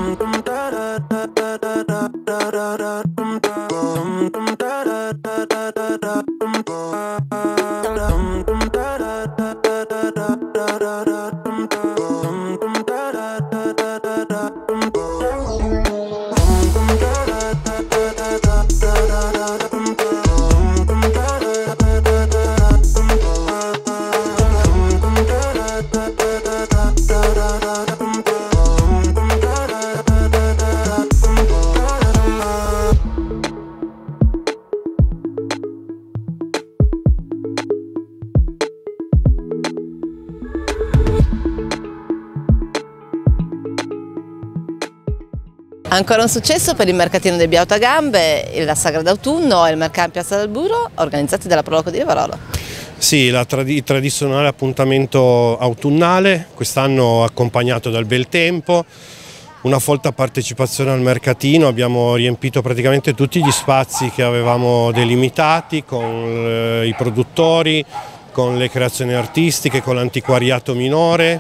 Ancora un successo per il mercatino del Biauta Gambe, la Sagra d'autunno e il mercato in Piazza del Buro, organizzati dalla Proloco di Rivarolo. Sì, il tradizionale appuntamento autunnale, quest'anno accompagnato dal bel tempo, una folta partecipazione al mercatino, abbiamo riempito praticamente tutti gli spazi che avevamo delimitati con i produttori, con le creazioni artistiche, con l'antiquariato minore.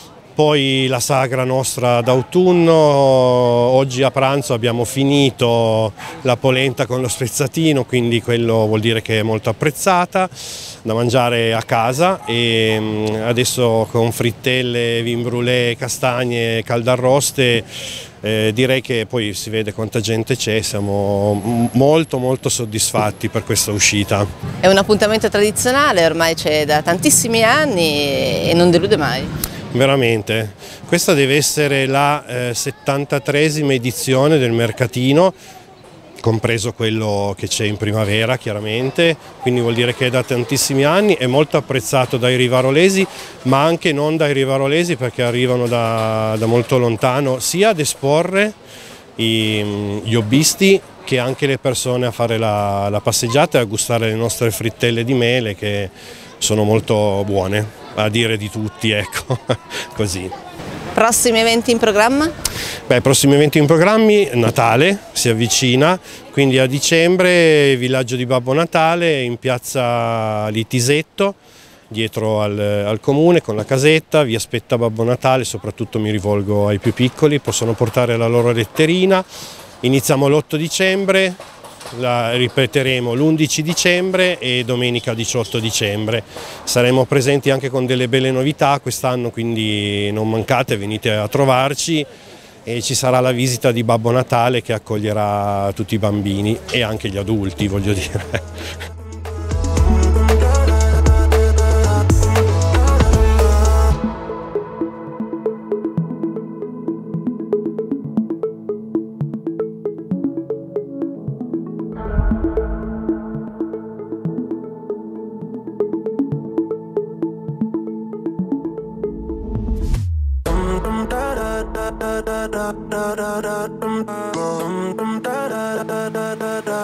Poi la sagra nostra d'autunno, oggi a pranzo abbiamo finito la polenta con lo spezzatino, quindi quello vuol dire che è molto apprezzata, da mangiare a casa, e adesso con frittelle, vin brûlé, castagne, caldarroste, direi che poi si vede quanta gente c'è, siamo molto soddisfatti per questa uscita. È un appuntamento tradizionale, ormai c'è da tantissimi anni e non delude mai. Veramente, questa deve essere la 73esima edizione del mercatino, compreso quello che c'è in primavera chiaramente, quindi vuol dire che è da tantissimi anni, è molto apprezzato dai rivarolesi, ma anche non dai rivarolesi, perché arrivano da molto lontano sia ad esporre gli hobbisti che anche le persone a fare la passeggiata e a gustare le nostre frittelle di mele, che sono molto buone, a dire di tutti, ecco, così. Prossimi eventi in programma? Beh, prossimi eventi in programma, Natale si avvicina, quindi a dicembre villaggio di Babbo Natale in piazza Litisetto, dietro al comune con la casetta, vi aspetta Babbo Natale, soprattutto mi rivolgo ai più piccoli, possono portare la loro letterina. Iniziamo l'8 dicembre, la ripeteremo l'11 dicembre e domenica 18 dicembre. Saremo presenti anche con delle belle novità quest'anno, quindi non mancate, venite a trovarci, e ci sarà la visita di Babbo Natale che accoglierà tutti i bambini e anche gli adulti, voglio dire. Da da da da da da da da da da da da da da